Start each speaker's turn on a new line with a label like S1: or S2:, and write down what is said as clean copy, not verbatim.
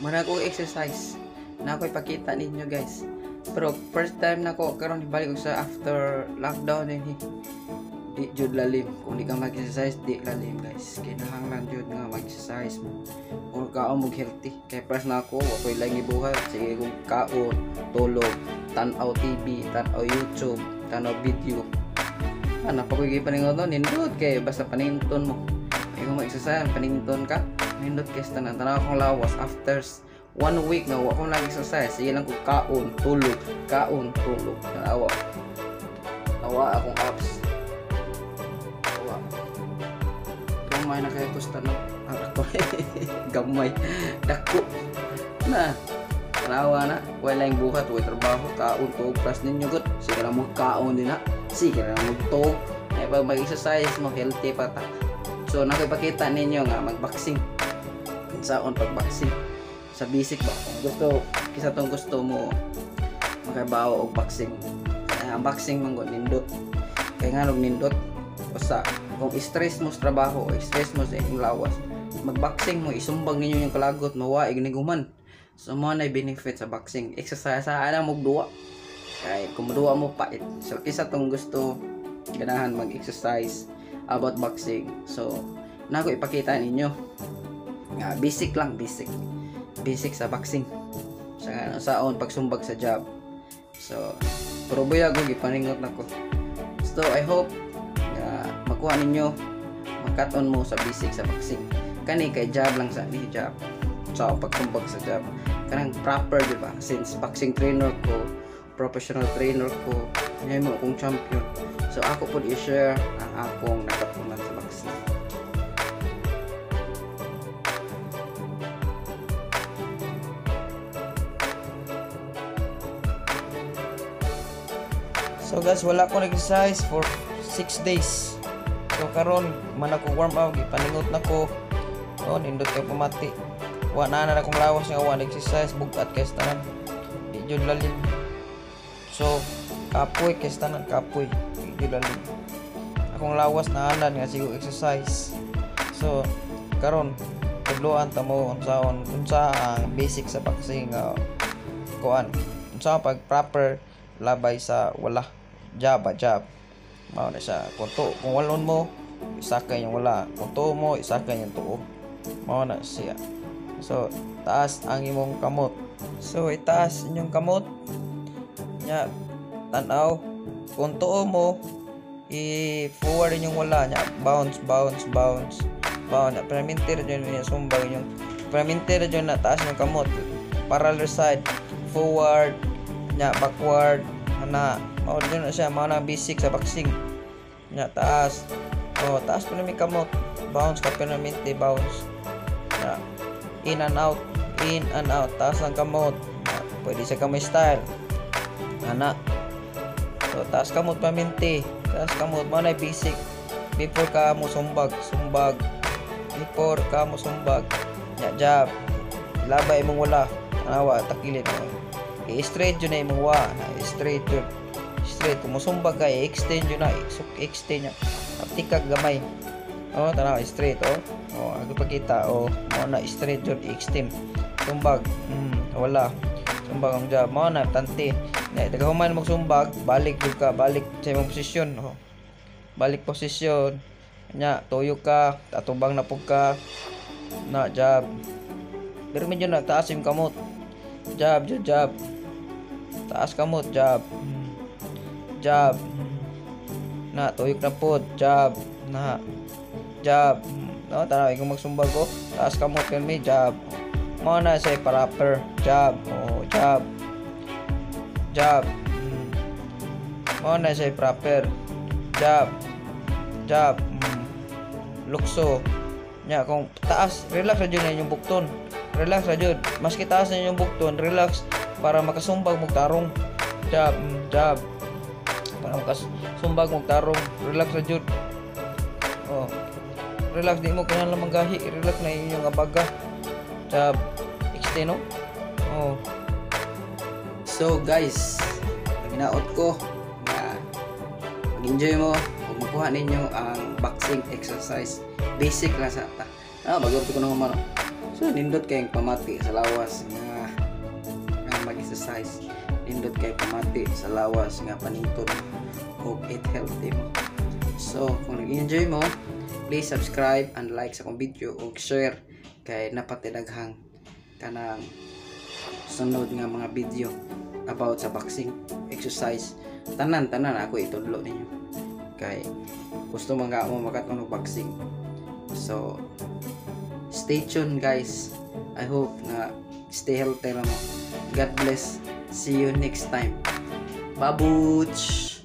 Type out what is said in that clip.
S1: Muna ko exercise na ako ipakita ninyo guys. Pero first time na ko karon balik ko sa after lockdown eh. Di jud lalim. Kung di ka mag-exercise, di lalim guys. Kinahanglan jud nga mag-exercise mo. Or kaon mo healthy. Kay pras na ako, ako'y lang ibuhat. Sige kung kaon, tulog, tanaw TV, tanaw YouTube, tanaw video. Ano pa ko gipaningon nun, nindot kay basta paninton mo. Ay kung mag-exercise, paninton ka. Nindot kay tanan akong lawas after 1 week na wa ko nag-exercise. Sige lang ko kaon, tulog, tanawa. Awa akong abs. Gamay na kaya gusto no gamay dako na tanawa na wala yung buhat wala trabaho kaon to plus ninyo good sige lang mo kaon din na sige lang mo to ay pag mag-exercise mo healthy pa ta so nakipakita ninyo nga mag-boxing saon pag-boxing sa basic ba kung gusto kisa tong gusto mo makabaw og boxing ang boxing man gud nindot kay nga nindot usa kung stress mo sa trabaho o stress mo sa inyong lawas mag-boxing mo isumbag ninyo yung kalagot mawaig ni guman so mo na benefit sa boxing exercise sa ana mo duwa kay kung duwa mo pa so isa tong gusto ganahan mag-exercise about boxing so nako ipakita ninyo nga basic lang basic sa boxing sa saon pagsumbag sa jab so pero buyag ko gipaningot nako so I hope makuha ninyo makaton mo sa basic sa boxing kani kay jab lang sa ni jab so pagkumbag sa jab kanang proper di ba since boxing trainer ko professional trainer ko ngayon mo akong champion so ako po i-share ang akong natutunan sa boxing so guys wala ko nag-exercise for 6 days so karon man ako warm up gipaningot nako oh nindot kay pamati wa na akong lawas nga wa exercise bugat kay tanan di jud lalim so kapoy kay tanan kapoy di jud lalim akong lawas na anan nga sigo exercise so karon tudloan ta mo unsa ang basic sa boxing kuan unsa pag proper labay sa wala jab mao na siya kung walon mo isakay yung wala kung tuo mo isakay yung tuo mao na siya so taas ang imong kamot so itaas inyong kamot nya tanaw kung tuo mo i-forward inyong wala nya bounce na perminter dyan yung sumbag yung perminter dyan na taas yung kamot parallel side forward nya backward na mao din na siya mao na basic sa boxing nya taas taas pa na may kamot bounce ka permanente bounce na in and out taas ng kamot pwede sa kamay style ana so taas kamot permanente taas kamot mao na basic before ka mo sumbag before ka mo sumbag nya jab labay mong wala tanawa takilit i-straight yun na imong wa straight kung musumbag ka i-extend yun na extend yun aptikag gamay tanaw straight ako pagkita mo na straight yun i-extend sumbag wala sumbag ang jab mo na tante tagahuman magsumbag balik sa imong posisyon balik posisyon nya tuyo ka tatubang na pug ka na jab pero medyo nagtaas yung kamot jab taas kamot jab na tuyok na pod jab tanaw kung magsumbag ko taas kamot kan may jab mo na say proper jab mo na say proper jab lukso nya kung taas relax ra jud na inyong bukton relax ra jud maski taas na inyong bukton relax para makasumbag mong tarong jab para makasumbag mong tarong relax ra jud relax di mo kinahanglan manggahi relax na inyong abaga jab extend so guys ginaot ko na mag-enjoy mo kung makuha ninyo ang boxing exercise basic lang sa ta bago ko nang umano So nindot kayong pamati sa lawas nga mag-exercise, nindot kay pamati sa lawas nga panington og eat healthy mo. So kung nag-enjoy mo, please subscribe and like sa akong video ug share kay napatidaghang kanang sunod nga mga video about sa boxing exercise. Tanan ako itudlo ninyo kay gusto man ka mo makaton og boxing. So stay tuned guys. I hope na stay healthy lang mo. God bless. See you next time. Babuch!